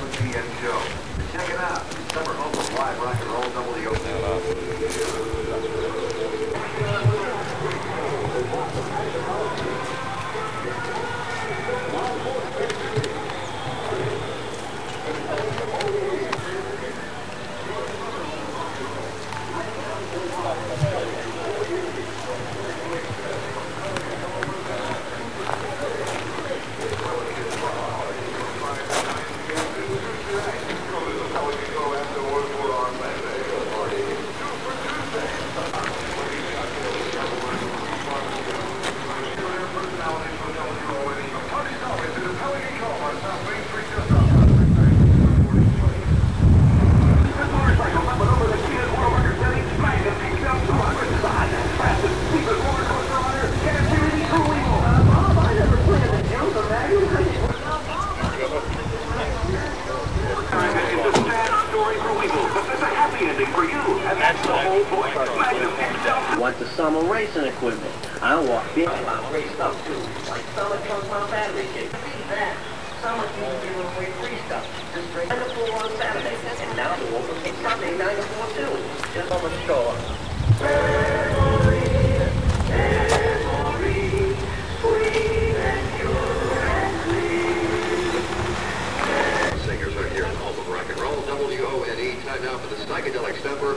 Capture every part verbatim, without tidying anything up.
seven p m show. Check it out. Summer home of live rock and roll W O Want the summer racing equipment? I walked in. I'm raced up too. Like summer comes my battery kit. See that? Summer keeps giving away free stuff. Just bring nine to four on Saturday. And now the open on Sunday, nine to four too. Just on the store. Memories, memories, sweet and pure and clean. Singers are here in home of rock and roll. W O N E. Time now for the psychedelic stepper.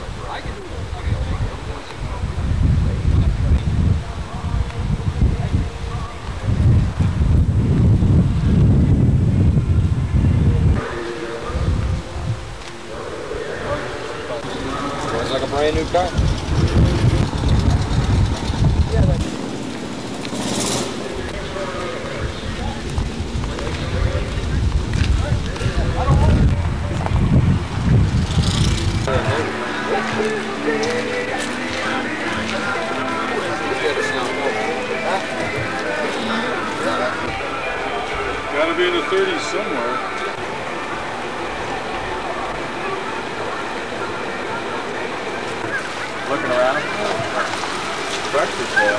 Like a brand new car. Yeah, that's gotta be in the thirties somewhere. looking around. Breakfast there.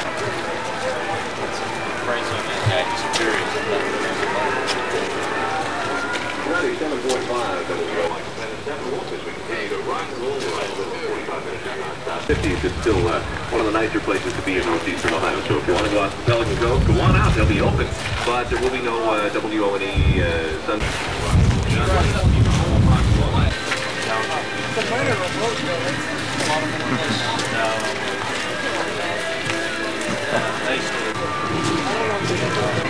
Price on that khaki Superior. ninety-seven point five, that is real. seven Wolfers, we continue to rock and roll with forty-five minutes non-stop. fifties is still uh, one of the nicer places to be in northeastern Ohio, so if you want to go out to Pelican Grove, go on out, they'll be open. But there will be no uh, W O N E uh, Sunday. No. Nice.